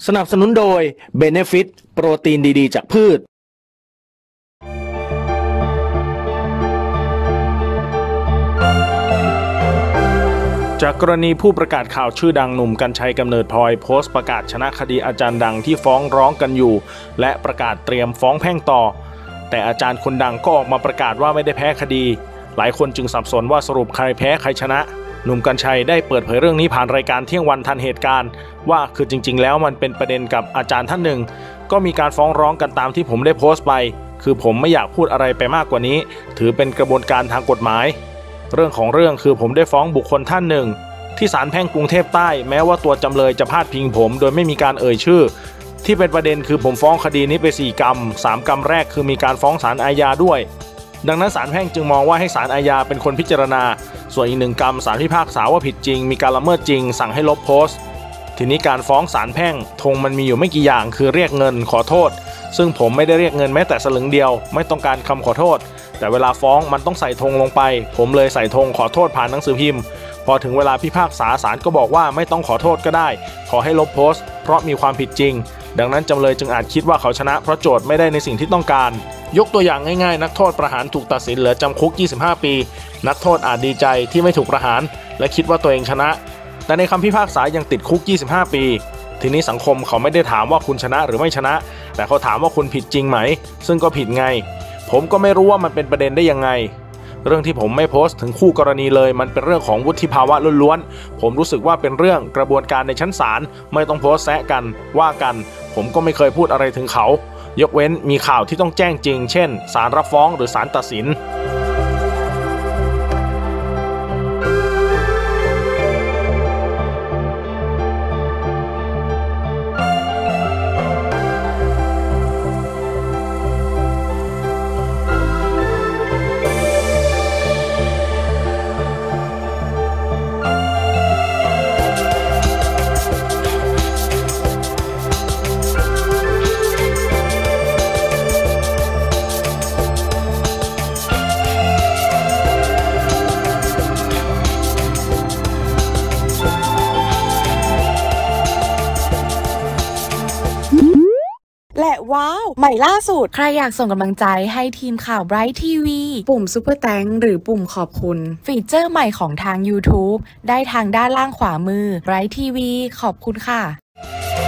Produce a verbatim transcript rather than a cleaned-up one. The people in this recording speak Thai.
สนับสนุนโดย Benefit โปรตีนดีๆจากพืชจากกรณีผู้ประกาศข่าวชื่อดังหนุ่มกรรชัยกำเนิดพลอยโพสต์ประกาศชนะคดีอาจารย์ดังที่ฟ้องร้องกันอยู่และประกาศเตรียมฟ้องแพ่งต่อแต่อาจารย์คนดังก็ออกมาประกาศว่าไม่ได้แพ้คดีหลายคนจึงสับสนว่าสรุปใครแพ้ใครชนะหนุ่มกรรชัยได้เปิดเผยเรื่องนี้ผ่านรายการเที่ยงวันทันเหตุการณ์ว่าคือจริงๆแล้วมันเป็นประเด็นกับอาจารย์ท่านหนึ่งก็มีการฟ้องร้องกันตามที่ผมได้โพสต์ไปคือผมไม่อยากพูดอะไรไปมากกว่านี้ถือเป็นกระบวนการทางกฎหมายเรื่องของเรื่องคือผมได้ฟ้องบุคคลท่านหนึ่งที่ศาลแพ่งกรุงเทพใต้แม้ว่าตัวจำเลยจะพาดพิงผมโดยไม่มีการเอ่ยชื่อที่เป็นประเด็นคือผมฟ้องคดีนี้ไปสี่กรรมสามกรรมแรกคือมีการฟ้องศาลอาญาด้วยดังนั้นศาลแพ่งจึงมองว่าให้ศาลอาญาเป็นคนพิจารณาส่วนอีกหนึ่งกรรมศาลพิพากษาว่าผิดจริงมีการละเมิดจริงสั่งให้ลบโพสต์ทีนี้การฟ้องศาลแพ่งธงมันมีอยู่ไม่กี่อย่างคือเรียกเงินขอโทษซึ่งผมไม่ได้เรียกเงินแม้แต่สลึงเดียวไม่ต้องการคำขอโทษแต่เวลาฟ้องมันต้องใส่ธงลงไปผมเลยใส่ธงขอโทษผ่านหนังสือพิมพ์พอถึงเวลาพิพากษาศาลก็บอกว่าไม่ต้องขอโทษก็ได้ขอให้ลบโพสต์เพราะมีความผิดจริงดังนั้นจำเลยจึงอาจคิดว่าเขาชนะเพราะโจทย์ไม่ได้ในสิ่งที่ต้องการยกตัวอย่างง่ายๆนักโทษประหารถูกตัดสินเหลือจำคุกยี่สิบห้าปีนักโทษอาจดีใจที่ไม่ถูกประหารและคิดว่าตัวเองชนะแต่ในคำพิพากษายังติดคุกยี่สิบห้าปีทีนี้สังคมเขาไม่ได้ถามว่าคุณชนะหรือไม่ชนะแต่เขาถามว่าคุณผิดจริงไหมซึ่งก็ผิดไงผมก็ไม่รู้ว่ามันเป็นประเด็นได้ยังไงเรื่องที่ผมไม่โพสต์ถึงคู่กรณีเลยมันเป็นเรื่องของวุฒิภาวะล้วนๆผมรู้สึกว่าเป็นเรื่องกระบวนการในชั้นศาลไม่ต้องโพสต์แซะกันว่ากันผมก็ไม่เคยพูดอะไรถึงเขายกเว้นมีข่าวที่ต้องแจ้งจริงเช่นศาลรับฟ้องหรือศาลตัดสินและว้าวใหม่ล่าสุดใครอยากส่งกำลังใจให้ทีมข่าว Bright ที วี ปุ่มซุปเปอร์แตงหรือปุ่มขอบคุณฟีเจอร์ใหม่ของทาง YouTube ได้ทางด้านล่างขวามือ Bright ที วี ขอบคุณค่ะ